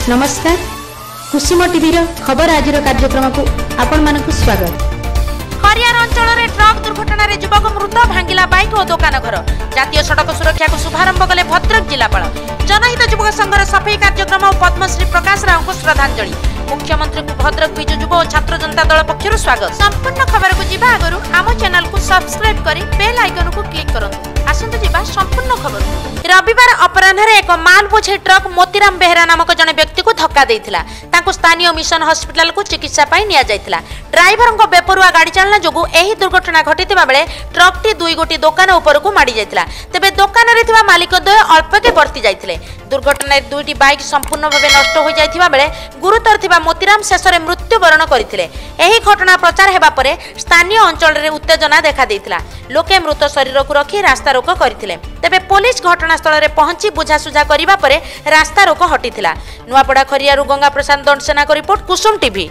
नमस्कार कुसुम टीवी खबर आज कार्यक्रम को आपण मानक स्वागत। खरियार अंचल में ट्रक दुर्घटना रे युवक मृत भांगिला बाइक और दुकान घर। जातीय सड़क सुरक्षा को शुभारंभ कले भद्रक जिलापाल। जनहित युवक संघर सफाई कार्यक्रम और पद्मश्री प्रकाश राव को श्रद्धांजलि। मुख्यमंत्री को भद्रक विजु युव और छात्र जनता दल पक्षर स्वागत। संपूर्ण खबर को जीवा आगरु आम चैनल को सब्सक्राइब करी बेल आइकन को क्लिक करंतु। आसंतु जीवा संपूर्ण खबर। रविवार अपराह्न एक माल बोझे ट्रक मोतीराम बेहरा नामक जने व्यक्ति को धक्का देइथिला। तांको स्थानीय मिशन हॉस्पिटल को चिकित्सा पाई निया जाइथिला। ड्राइवर को बेपरुआ गाड़ी चालना जोगु एही दुर्घटना घटिथिबा बेले ट्रकटी दुई गोटी दुकान ऊपर को माडी जाइथिला। तेबे दुकान रे थिबा मालिक द्वय अल्पके बर्ती जाइथिले। दुर्घटना दुईटी बाइक संपूर्ण भावे नष्ट हो जाइथिबा बेले गुरुतर थिबा मोतीराम शेषरे मृत्युवरण करथिले। एही घटना प्रचार हेबा परे स्थानीय अंचल रे उत्तेजना देखा देइथिला। लोके मृत शरीर को रखी रास्ता रोक करथिले। तेबे पुलिस घटनास्थल रे पहुंची बुझासुझा करिबा परे रास्ता रोक हटिथिला। नुआपड़ा खरियारु गंगा प्रसाद दंडसेना को रिपोर्ट कुसुम टीवी।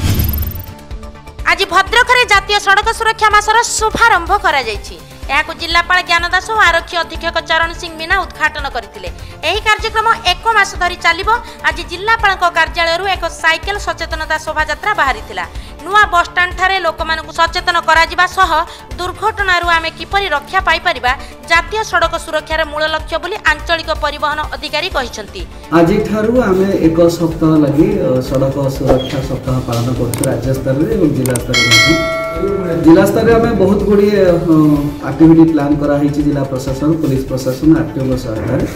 आज भद्रक रे जातीय सड़क सुरक्षा मासर शुभारंभ करा जायछि। यहाँ जिलापाल ज्ञानदास और आरक्षी अधीक्षक चरण सिंह मीना उद्घाटन करथिले। एही कार्यक्रम एक मास धरी चलिबो। आज जिलापाल कार्यालय एक साइकेल सचेतनता शोभायात्रा बाहरी नुआ बस स्टाण्ड ठारे लोक मानकु सचेतन कराजिबा सह दुर्घटनारू आमे किपरि रक्षा पाई परिबा जातीय सड़क सुरक्षार मूल लक्ष्य बोली आंचलिक परिवहन अधिकारी कहिसंती। आज ठारू आमे एक सप्ताह लगी सड़क सुरक्षा सप्ताह पालन करछु। राज्य स्तर रे एवं जिला स्तर रे जिला स्तर रे आमे बहुत गुडी एक्टिविटी प्लान करा हिची। जिला प्रशासन पुलिस प्रशासन आरटीओ सहयोग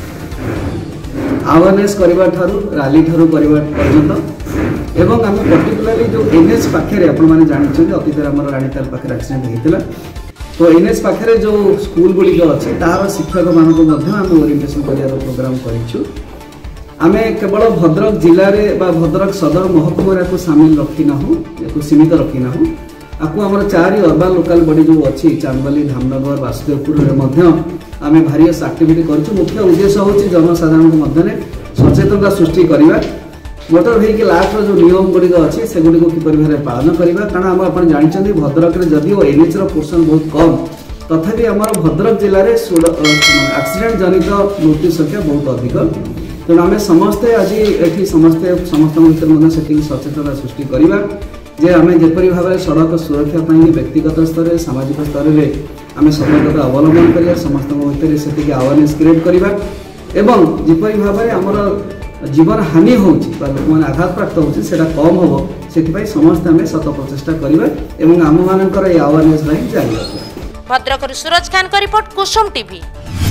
अवेयरनेस करबा ठारू रैली ठारू करबा पर्यंत एवं आम पर्टिकुलाली जो एनएच पाखे आपण मैंने जानते अतीत राणीताल पाखे एक्सीडेंट होता तो एनएच पाखे जो स्कूल गुड़िक अच्छे तार शिक्षक मानक ओरिएंटेशन कर प्रोग्राम करूँ। आम केवल भद्रक जिले में भद्रक सदर महकुमा को सामिल रखी ना सीमित रखी ना आपको आम 4 अर्बान लोकाल बॉडी जो अच्छी चांदबाली धामनगर वासुदेवपुर आम भारियस एक्टिविटी करूँ। मुख्य उद्देश्य हूँ जनसाधारण मध्य सचेतनता सृष्टि करवा। मोटर व्हीकल एक्ट जो नियम गुड़िक अच्छे से गुड़ी किपर भाव पालन करवा। कारण आम आप जानते भद्रक में जदिव एनएच पोर्सन बहुत कम तथापि आम भद्रक जिले में एक्सीडेंट जनित मृत्यु संख्या बहुत अधिक। तेणु आम समस्ते आज ये समस्ते समस्त भर से सचेतनता सृष्टि करवा जे आम जेपरी भाव में सड़क सुरक्षा व्यक्तिगत स्तर में सामाजिक स्तर में आम सतर्कता अवलंबन करिया समस्त भर से अवेयरनेस क्रिएट करवा एवं जिपरी भाव में आमर जीवन हानि होउछि लोक मैंने आघात प्राप्त होउछि सेटा कम होबो सेति समस्त आम शत प्रचेषा करबा एवं आम मानकर ए अवेयरनेस लाइन जारी रखबा। भद्रक सूरज खान का रिपोर्ट कुसुम टीवी।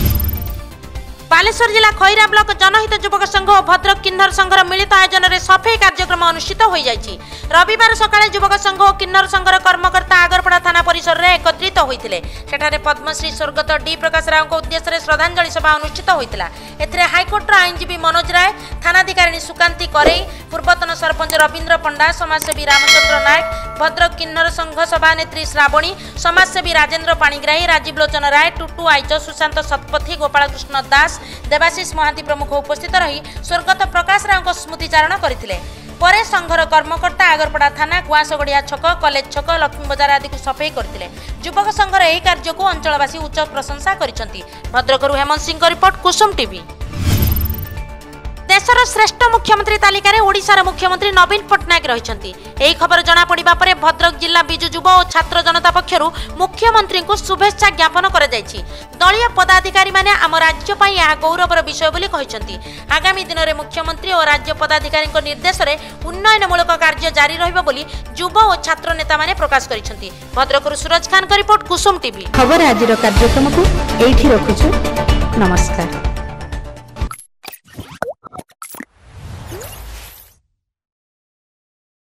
बालेश्वर जिला खैरा ब्लॉक जनहित युवक संघ और भद्रक किन्नर संघर मिलित आयोजन में सफाई कार्यक्रम अनुष्ठित हो जाइछि। रविवार सकाळे युवक संघ और किन्नर संघर कर्मकर्ता आगरपड़ा थाना परिसर में एकत्रित होइतिले। सेठारे पद्मश्री स्वर्गत डी प्रकाश राव को उद्देश्य श्रद्धांजलि सभा अनुष्ठित होइतिला। एथिरे हाईकोर्टर आईनजीवी मनोज राय, थानाधिकारी सुकांती करेई, पूर्वतन सरपंच रविंद्र पंडा, समाजसेवी रामचंद्र नायक, भद्रक किन्नर संघ सभानेत्री श्रावणी, समाजसेवी राजेंद्र पाणिग्राही, राजीव लोचन राय, टुटू आइच, सुशांत सतपथी, गोपालकृष्ण दास, देवाशीष महांती प्रमुख उपस्थित रही स्वर्गत प्रकाश राव को स्मृतिचारण करथिले। परे संघर कर्मकर्ता आगरपड़ा थाना, कुआसगड़िया छक, कलेज छक, लक्ष्मी बजार आदि को सफाई करथिले। युवक संघर एही कार्य को अंचलवासी उच्च प्रशंसा करिसंती। भद्रकरू हेमंत सिंह रिपोर्ट कुसुम टीवी। देशर श्रेष्ठ मुख्यमंत्री तालिकार ओडिशार मुख्यमंत्री नवीन पट्टनायक रहिसंती। एही खबर जना पड़िबा परे भद्रक जिला बिजु युव और छात्र जनता पक्षरु मुख्यमंत्री को शुभेच्छा ज्ञापन करा जायछि। दलीय पदाधिकारी माने आम राज्य पई यह गौरवर विषय बोली कहिसंती। आगामी दिन में मुख्यमंत्री और राज्य पदाधिकारी निर्देश में उन्नयनमूलक कार्य जारी रहिबो बोली युव और छात्र नेता माने प्रकाश करिसंती। भद्रकरू सूरज खान का रिपोर्ट कुसुम टीवी। खबर आज कार्यक्रम को एठी रखुछु। नमस्कार।